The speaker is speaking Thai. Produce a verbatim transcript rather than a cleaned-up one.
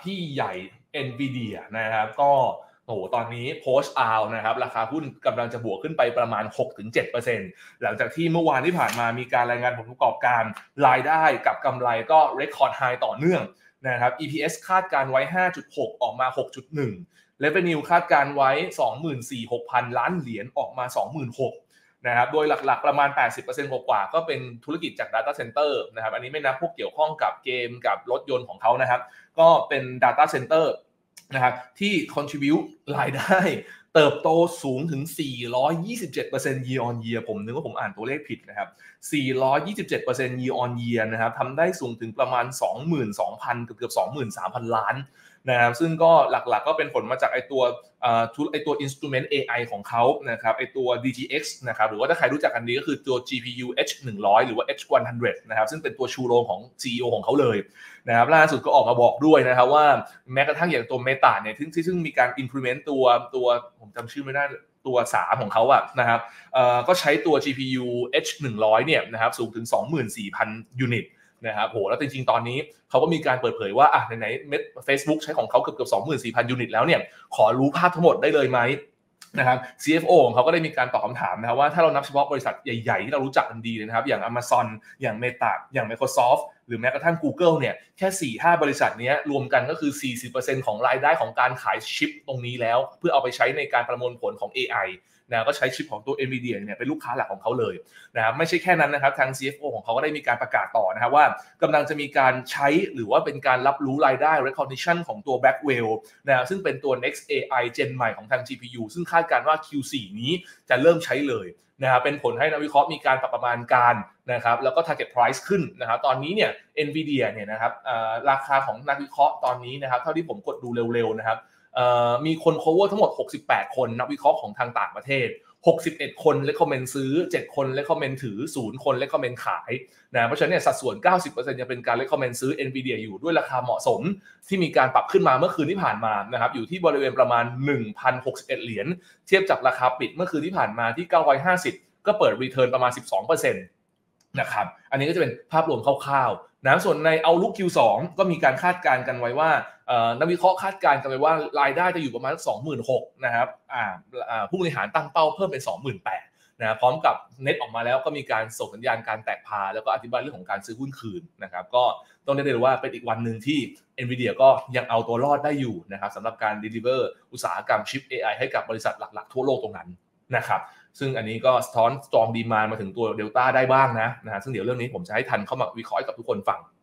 พี่ใหญ่ Nvidia นะครับก็โอ้โหตอนนี้ post out นะครับราคาหุ้นกำลังจะบวกขึ้นไปประมาณ หกถึงเจ็ดเปอร์เซ็นต์ หลังจากที่เมื่อวานที่ผ่านมามีการรายงานผลประกอบการรายได้กับกำไรก็ record high ต่อเนื่องนะครับ อี พี เอส คาดการไว้ ห้าจุดหก ออกมา หกจุดหนึ่ง Revenue คาดการไว้ สองหมื่นสี่พันหกพัน ล้านเหรียญออกมา สองหมื่นหกพัน นะครับโดยหลักๆประมาณ แปดสิบเปอร์เซ็นต์ กว่าๆก็เป็นธุรกิจจาก Data Center นะครับอันนี้ไม่นับพวกเกี่ยวข้องกับเกมกับรถยนต์ของเขานะครับก็เป็น Data Center นะครับที่ contribute รายได้เติบโตสูงถึง สี่ร้อยยี่สิบเจ็ดเปอร์เซ็นต์ year on year ผมนึกว่าผมอ่านตัวเลขผิดนะครับ สี่ร้อยยี่สิบเจ็ดเปอร์เซ็นต์ year on year นะครับทำได้สูงถึงประมาณ สองหมื่นสองพัน เกือบๆ สองหมื่นสามพัน ล้านนะครับซึ่งก็หลักๆก็เป็นผลมาจากไอตัวเอ่อไอตัว instrument เอ ไอ ของเขานะครับไอตัว ดี จี เอ็กซ์ นะครับหรือว่าถ้าใครรู้จักกันดีก็คือตัว จี พี ยู เอช หนึ่งร้อย หรือว่า เอช หนึ่งร้อย นะครับซึ่งเป็นตัวชูโรงของ ซี อี โอ ของเขาเลยนะครับล่าสุดก็ออกมาบอกด้วยนะครับว่าแม้กระทั่งอย่างตัว Meta เนี่ยซึ่งซึ่งมีการ implement ตัวตัวผมจำชื่อไม่ได้ตัวสามของเขาอะนะครับเอ่อก็ใช้ตัว จี พี ยู เอช หนึ่งร้อย เนี่ยนะครับสูงถึง สองหมื่นสี่พัน ยูนิตนะครับโหแล้วจริงๆตอนนี้เขาก็มีการเปิดเผยว่าอ่ะไหนๆ Facebook ใช้ของเขาเกือบๆ สองหมื่นสี่พัน ยูนิตแล้วเนี่ยขอรู้ภาพทั้งหมดได้เลยไหมนะครับ ซี เอฟ โอ ของเขาก็ได้มีการตอบคำถามนะครับว่าถ้าเรานับเฉพาะบริษัทใหญ่ๆที่เรารู้จักกันดีเลยนะครับอย่าง Amazon อย่าง Meta อย่าง Microsoft หรือแม้กระทั่ง Google เนี่ยแค่ สี่ห้า บริษัทนี้รวมกันก็คือ สี่สิบเปอร์เซ็นต์ ของรายได้ของการขายชิปตรงนี้แล้วเพื่อเอาไปใช้ในการประมวลผลของ เอ ไอนะก็ใช้ชิปของตัว Nvidia เนี่ยเป็นลูกค้าหลักของเขาเลยนะครับไม่ใช่แค่นั้นนะครับทาง ซี เอฟ โอ ของเขาก็ได้มีการประกาศต่อนะครับว่ากำลังจะมีการใช้หรือว่าเป็นการรับรู้รายได้ recognition ของตัว Blackwell นะซึ่งเป็นตัว next เอ ไอ Gen ใหม่ของทาง จี พี ยู ซึ่งคาดการณ์ว่า คิว โฟร์ นี้จะเริ่มใช้เลยนะครับเป็นผลให้นักวิเคราะห์มีการปรับประมาณการนะครับแล้วก็ target price ขึ้นนะครับตอนนี้เนี่ย Nvidia เนี่ยนะครับราคาของนักวิเคราะห์ตอนนี้นะครับเท่าที่ผมกดดูเร็วๆนะครับมีคน cover ทั้งหมดหกสิบแปดคนนักวิเคราะห์ของทางต่างประเทศหกสิบเอ็ดคน recommend ซื้อเจ็ดคน recommend ถือศูนย์คน recommend ขายนะเพราะฉะนั้นเนี่ยสัดส่วน เก้าสิบเปอร์เซ็นต์ ยังเป็นการ recommend ซื้อ Nvidia อยู่ด้วยราคาเหมาะสมที่มีการปรับขึ้นมาเมื่อคืนที่ผ่านมานะครับอยู่ที่บริเวณประมาณ หนึ่งพันหกสิบเอ็ด เหรียญเทียบจากราคาปิดเมื่อคืนที่ผ่านมาที่เก้าร้อยห้าสิบก็เปิด return ประมาณ สิบสองเปอร์เซ็นต์ นะครับอันนี้ก็จะเป็นภาพรวมคร่าวๆนะส่วนใน Outlook คิว ทู ก็มีการคาดการณ์กันไว้ว่านักวิเคราะห์คาดการณ์กันไว้ว่ารายได้จะอยู่ประมาณ สองหมื่นหกพัน นะครับอ่าผู้บริหารตั้งเป้าเพิ่มเป็น สองหมื่นแปดพัน นะพร้อมกับเน็ตออกมาแล้วก็มีการส่งสัญญาณการแตกพาแล้วก็อธิบายเรื่องของการซื้อหุ้นคืนนะครับก็ต้องได้เลยว่าเป็นอีกวันนึงที่ Nvidia ก็ยังเอาตัวรอดได้อยู่นะครับสำหรับการ deliver อุตสาหกรรมชิป เอ ไอ ให้กับบริษัทหลักๆทั่วโลกตรงนั้นนะครับซึ่งอันนี้ก็สะท้อน strong demand มาถึงตัว Delta ได้บ้างนะนะซึ่งเดี๋ยวเรื่องนี้ผมจะให้ทันเข้ามาวิเคราะห์ให้กับทุกคนฟัง